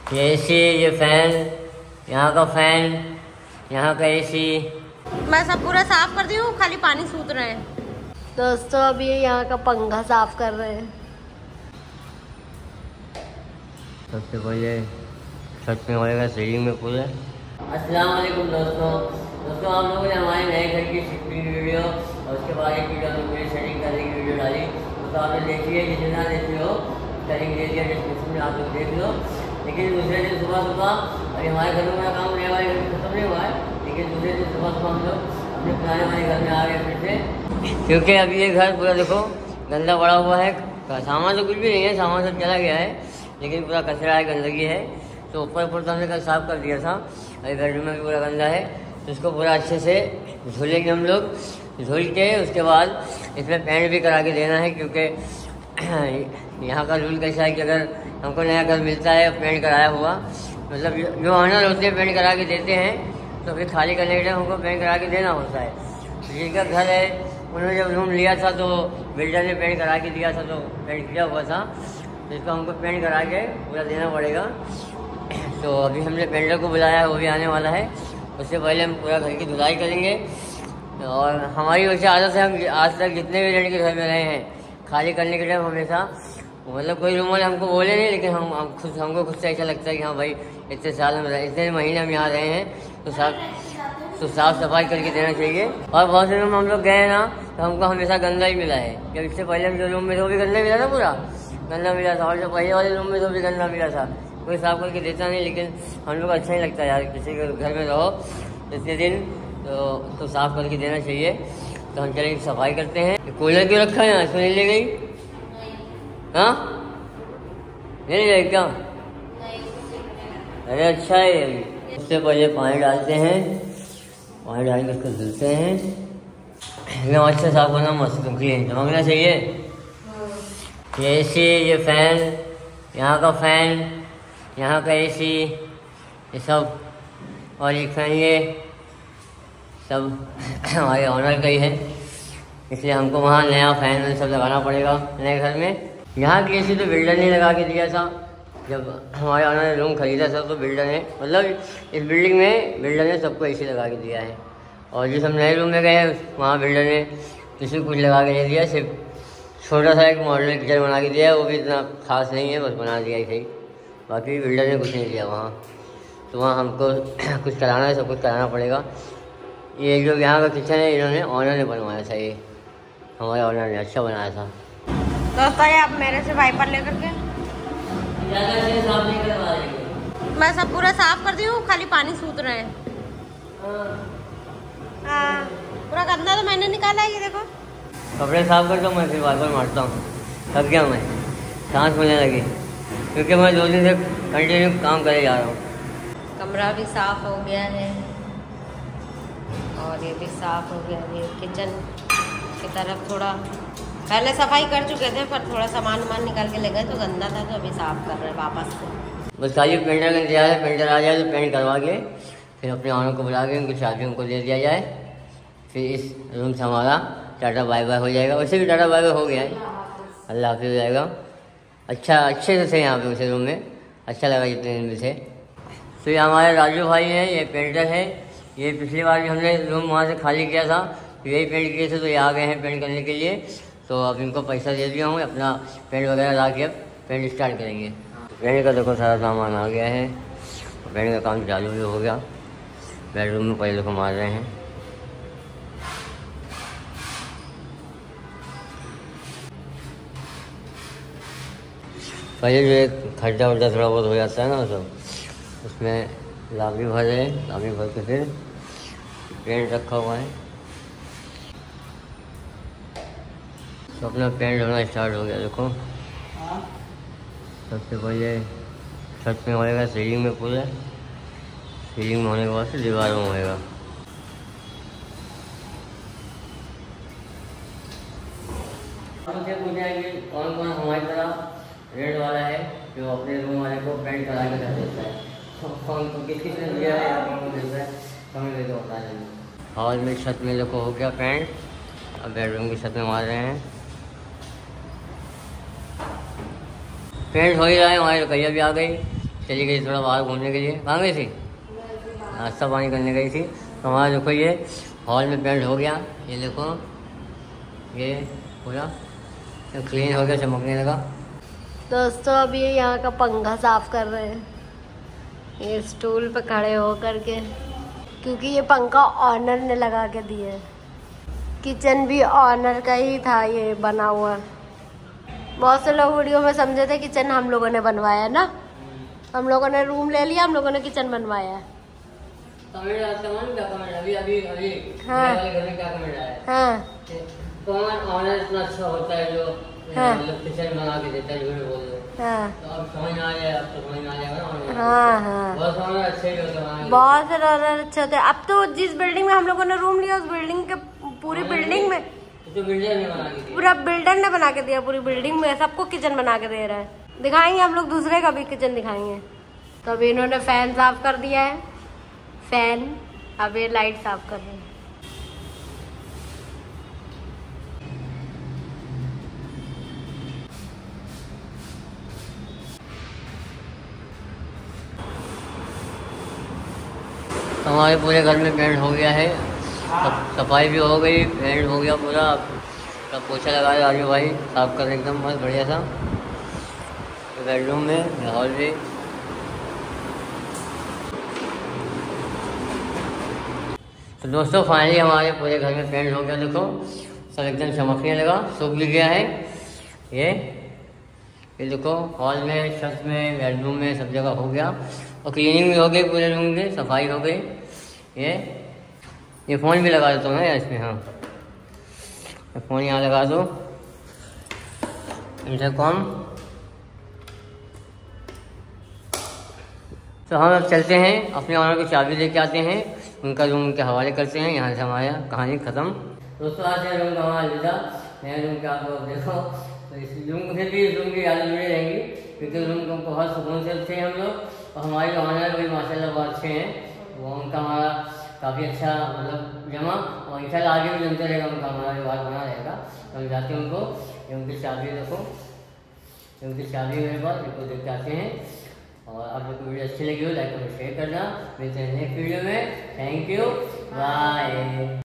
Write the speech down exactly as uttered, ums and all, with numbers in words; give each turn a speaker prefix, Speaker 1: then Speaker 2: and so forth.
Speaker 1: ये एसी, ये फैन, यहाँ का फैन, यहाँ का एसी
Speaker 2: मैं सब पूरा साफ कर दी हूँ, खाली पानी सूत रहे हैं। दोस्तों अभी यहाँ का पंखा साफ कर रहे हैं।
Speaker 1: सबसे पहले छत में होएगा, सीलिंग में पूरे। अस्सलाम वालेकुम दोस्तों दोस्तों आप लोगों ने हमारे नए घर की शिफ्टिंग वीडियो और उसके बाद एक वीडियो में पूरी सेटिंग करने की वीडियो डाली, तो आपने देखी है। जितना देखते हो सेटिंग दे दिया डिस्क्रिप्शन में, आप लोग देख लो। लेकिन दूसरे दिन सुबह सुबह, अभी हमारे घर में काम नए वाले घर में खत्म नहीं हुआ है, लेकिन दूसरे दिन सुबह सुबह हम लोग अपने पुराने वाले घर में आ गए फिर से, क्योंकि अभी ये घर पूरा देखो गंदा पड़ा हुआ है। सामान तो कुछ भी नहीं है, सामान सब चला गया है, लेकिन पूरा कचरा है, गंदगी है। तो ऊपर ऊपर तो हमने कल साफ कर दिया था, अभी बेडरूम में भी पूरा गंदा है, तो इसको पूरा अच्छे से धुलेंगे हम लोग। धुल के उसके बाद इसमें पेंट भी करा के देना है, क्योंकि यहाँ का रूल कैसा है कि अगर हमको नया घर मिलता है पेंट कराया हुआ, मतलब जो ऑनर होते हैं पेंट करा के देते हैं, तो फिर खाली करने के टाइम हमको पेंट करा के देना होता है। तो जिनका घर है उन्होंने जब रूम लिया था तो बिल्डर ने पेंट करा के दिया था, तो पेंट किया हुआ था, तो इसको हमको पेंट करा के पूरा देना पड़ेगा। तो अभी हमने पेंटर को बुलाया है, वो भी आने वाला है। उससे पहले हम पूरा घर की धुलाई करेंगे। और हमारी वैसे आदत है, हम आज तक जितने भी लड़के घर में रहे हैं, खाली करने के टाइम हमेशा, मतलब कोई रूम वाले हमको बोले नहीं, लेकिन हम, हम खुद हमको खुद से ऐसा लगता है कि हाँ भाई इतने साल हम रहे, इतने महीने हम यहाँ रहे हैं, तो साफ तो साफ सफाई करके देना चाहिए। और बहुत से रूम हम लोग गए ना, तो हमको हमेशा गंदा ही मिला है। जब इससे पहले हम जो रूम में थे वो भी गंदा मिला था, पूरा गंदा मिला था, और जो पहले वाले रूम में तो भी गंदा मिला था, कोई साफ करके देता नहीं। लेकिन हम लोग अच्छा ही लगता है यार, किसी के घर में रहो इतने दिन तो तो साफ करके देना चाहिए। तो हम चले सफाई करते हैं। कूलर क्यों रखा है यहाँ, इसको नहीं ले गई? हाँ नहीं ले गई क्या? अरे अच्छा है। अभी उससे पहले पानी डालते हैं, पानी डाल के उसको धुलते हैं, एकदम अच्छा साफ करना, मस्त क्लीन चमकना चाहिए। ये एसी, ये फैन, यहाँ का फैन, यहाँ का एसी, ये सब, और एक फैन ये सब हमारे ऑनर का ही है, इसलिए हमको वहाँ नया फैन सब लगाना पड़ेगा नए घर में। यहाँ की एसी तो बिल्डर ने लगा के दिया था, जब हमारे ऑनर ने रूम खरीदा था, तो बिल्डर ने, मतलब इस बिल्डिंग में बिल्डर ने सबको एसी लगा के दिया है। और जिस हम नए रूम में गए वहाँ बिल्डर ने किसी को कुछ लगा के नहीं दिया, सिर्फ छोटा सा एक मॉडल किचन बना के दिया है, वो भी इतना खास नहीं है, बस बना दिया ही सही, बाकी बिल्डर ने कुछ नहीं दिया वहाँ। तो वहाँ हमको कुछ कराना है, सब कुछ कराना पड़ेगा। ये जो यहाँ का किचन है, इन्होंने ऑनर ने बनवाया था, ये हमारे ऑनर ने अच्छा बनाया था।
Speaker 2: दोस्तों ये आप मेरे से वाइपर लेकर के
Speaker 1: साफ नहीं करवा रहे,
Speaker 2: मैं सब पूरा साफ कर दी हूँ, खाली पानी सूत रहे हैं। हाँ पूरा गंदा तो मैंने निकाला है, ये देखो।
Speaker 1: कपड़े साफ करता हूँ मैं, फिर वाइपर मारता हूँ, थक गया मैं, सांस मिलने लगी, क्योंकि मैं दो दिन से कंटिन्यू काम करे जा रहा हूँ।
Speaker 2: कमरा भी साफ हो गया है और ये भी साफ हो गया है। किचन की तरफ थोड़ा पहले सफाई कर चुके थे, पर थोड़ा सामान वामान निकाल के ले गए तो गंदा था, तो अभी साफ कर रहे हैं वापस से।
Speaker 1: बस खाली पेंटर का इंतजार है, पेंटर आ जाए तो पेंट करवा के फिर अपने ऑनर को बुला के उनको चाबी उनको दे दिया जाए, फिर इस रूम से हमारा टाटा बाय बाय हो जाएगा। वैसे भी टाटा बाय बाय हो गया है, अल्लाह हाफिज़ हो जाएगा। अच्छा अच्छे से थे यहाँ पे, उसे रूम में अच्छा लगा जितने दिन में थे। तो ये हमारे राजू भाई हैं, ये पेंटर है। ये पिछली बार भी हमने रूम वहाँ से खाली किया था, यही पेंट किए थे, तो ये आ गए हैं पेंट करने के लिए। तो अब इनको पैसा दे दिया हूँ, अपना पेंट वगैरह ला के अब पेंट स्टार्ट करेंगे। पेंट का देखो सारा सामान आ गया है, पेंट का काम चालू भी हो गया। बेडरूम में पहले देखो मार रहे हैं। पहले जो एक खड्डा वड्डा थोड़ा बहुत हो जाता है ना, सब उसमें लाभी भर है, लाभी भर के फिर पेंट रखा हुआ है। तो अपना पेंट होना स्टार्ट हो गया देखो। सबसे पहले छत में होएगा, सीलिंग में पूरा, सीलिंग में होने के बाद से दीवारों में होएगा। मुझे पूछेंगे कौन कौन हमारी तरह रेड वाला है जो अपने रूम वाले को पेंट करा के कर देता है, कौन को किस किस ने दिया है या कौन को देता है, हमें भी तो बता देंगे। हॉल में छत में देखो हो गया पेंट, अब बेडरूम की छत में मार रहे हैं। पेंट हो ही रहा है, हमारी रकैया भी आ गई, चली गई थोड़ा बाहर घूमने के लिए। कहाँ गई थी? नाश्ता पानी करने गई थी। तो हमारा देखो ये हॉल में पेंट हो गया, ये देखो ये पूरा क्लीन हो गया, चमकने लगा।
Speaker 2: दोस्तों अभी यहाँ का पंखा साफ कर रहे हैं, ये स्टूल पे खड़े हो करके, क्योंकि ये पंखा ऑनर ने लगा के दिया है। किचन भी ऑनर का ही था ये बना हुआ। बहुत से लोग वीडियो में समझे थे किचन हम लोगों ने बनवाया ना, हम लोगों ने रूम ले लिया, हम लोगों ने किचन बनवाया।
Speaker 1: कमेंट आता है क्या? कमेंट अभी अभी अभी
Speaker 2: हाँ
Speaker 1: वाले घर में क्या कमेंट आया?
Speaker 2: हाँ
Speaker 1: कौन ऑनर इतना अच्छा होता है जो
Speaker 2: हाँ।
Speaker 1: मतलब किचन बना के देता है, झूठ बोल दो।
Speaker 2: हाँ
Speaker 1: तो अब समझ आ जाए, अब तो समझ में आ जाएगा ना।
Speaker 2: हाँ हाँ
Speaker 1: बहुत ऑनर अच्छे ही होते हैं,
Speaker 2: बहुत सारे ऑनर अच्छे होते हैं। अब तो जिस बिल्डिंग में हम लोगों ने रूम लिया उस बिल्डिंग के पूरी बिल्डिंग में
Speaker 1: तो बिल्डर ने बना के दिया,
Speaker 2: पूरा बिल्डर ने बना के दिया, पूरी बिल्डिंग में सबको किचन बना के दे रहा है। दिखाएंगे हम लोग दूसरे का भी किचन दिखाएंगे। तो अभी इन्होंने फैन साफ कर दिया है, फैन, अब ये लाइट साफ कर रहे हैं।
Speaker 1: हमारे पूरे घर में पेंट हो गया है, सफाई भी हो गई, पेंट हो गया पूरा। सब पोछा लगाया आजू भाई, साफ कर एकदम मस्त बढ़िया सा। बेडरूम में, हॉल में। तो दोस्तों फाइनली हमारे पूरे घर में पेंट हो गया, देखो सब एकदम चमकने लगा, सूख भी गया है। ये ये देखो हॉल में, छत में, बेडरूम में, सब जगह हो गया। और क्लीनिंग भी हो गई पूरे रूम की, सफाई हो गई। ये ये फ़ोन भी लगा देता हूँ मैं इसमें। हाँ फ़ोन यहाँ लगा दो, इंटरकॉम। तो हम अब चलते हैं, अपने ऑनर की चाबी लेके आते हैं, उनका रूम के हवाले करते हैं। यहाँ से हमारा कहानी ख़त्म। दोस्तों आज से रूम का हमारा अलविदा। नया रूम का आप लोग देखो, तो इस रूम को फिर भी इस रूम की यादें जुड़ी रहेंगी, क्योंकि रूम को बहुत सुकून से थे हम लोग। और हमारे ऑनर भी माशाल्लाह बहुत अच्छे हैं, वो उनका हमारा काफ़ी अच्छा मतलब जमा, और इंशाल्लाह आगे भी जमते रहेगा, उनका हमारा व्यवहार बना रहेगा। तो हम जाते हैं उनको, ये उनकी चाबी देखो, उनकी चाबी मेरे पास, इनको देख के आते हैं। और आप लोग को वीडियो अच्छी लगी हो लाइक और शेयर करना। मिलते हैं नेक्स्ट वीडियो में। Thank you, bye.